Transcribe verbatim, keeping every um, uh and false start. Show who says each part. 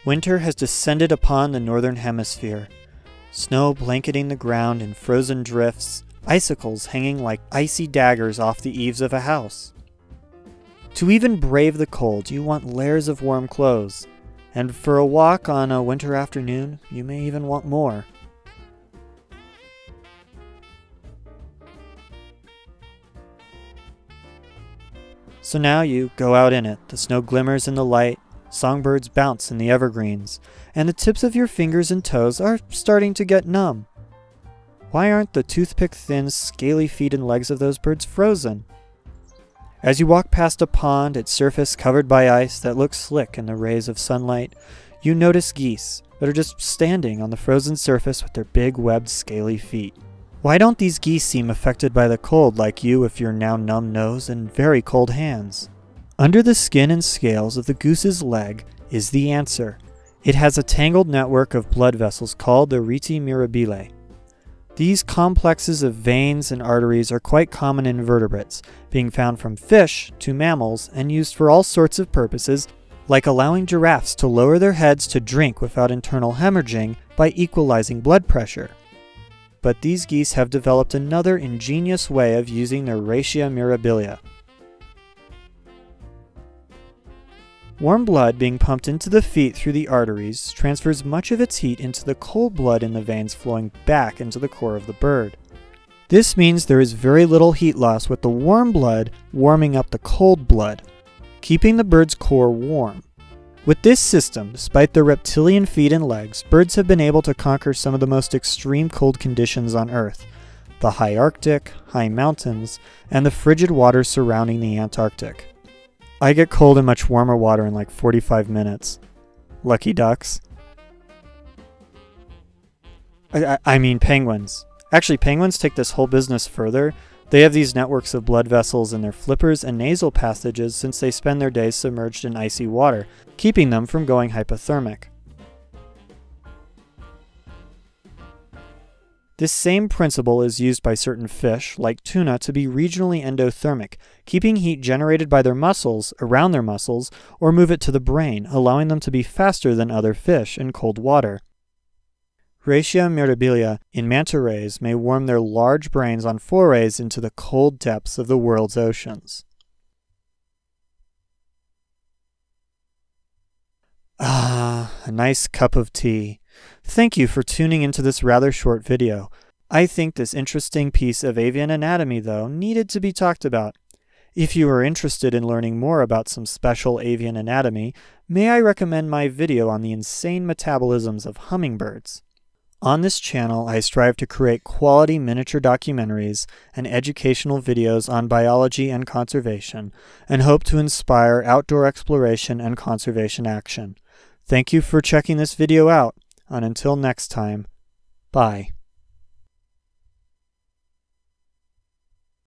Speaker 1: Winter has descended upon the northern hemisphere. Snow blanketing the ground in frozen drifts, icicles hanging like icy daggers off the eaves of a house. To even brave the cold, you want layers of warm clothes, and for a walk on a winter afternoon, you may even want more. So now you go out in it, the snow glimmers in the light, songbirds bounce in the evergreens, and the tips of your fingers and toes are starting to get numb. Why aren't the toothpick-thin, scaly feet and legs of those birds frozen? As you walk past a pond, its surface covered by ice that looks slick in the rays of sunlight, you notice geese that are just standing on the frozen surface with their big webbed scaly feet. Why don't these geese seem affected by the cold like you with your now numb nose and very cold hands? Under the skin and scales of the goose's leg is the answer. It has a tangled network of blood vessels called the Rete mirabile. These complexes of veins and arteries are quite common in vertebrates, being found from fish to mammals and used for all sorts of purposes, like allowing giraffes to lower their heads to drink without internal hemorrhaging by equalizing blood pressure. But these geese have developed another ingenious way of using their Rete mirabile. Warm blood being pumped into the feet through the arteries transfers much of its heat into the cold blood in the veins flowing back into the core of the bird. This means there is very little heat loss with the warm blood warming up the cold blood, keeping the bird's core warm. With this system, despite their reptilian feet and legs, birds have been able to conquer some of the most extreme cold conditions on Earth: the high Arctic, high mountains, and the frigid waters surrounding the Antarctic. I get cold in much warmer water in like forty-five minutes. Lucky ducks. I, I, I mean penguins. Actually, penguins take this whole business further. They have these networks of blood vessels in their flippers and nasal passages since they spend their days submerged in icy water, keeping them from going hypothermic. This same principle is used by certain fish, like tuna, to be regionally endothermic, keeping heat generated by their muscles around their muscles, or move it to the brain, allowing them to be faster than other fish in cold water. Rete mirabile in manta rays may warm their large brains on forays into the cold depths of the world's oceans. Ah, a nice cup of tea. Thank you for tuning into this rather short video. I think this interesting piece of avian anatomy, though, needed to be talked about. If you are interested in learning more about some special avian anatomy, may I recommend my video on the insane metabolisms of hummingbirds. On this channel, I strive to create quality miniature documentaries and educational videos on biology and conservation, and hope to inspire outdoor exploration and conservation action. Thank you for checking this video out, and until next time, bye.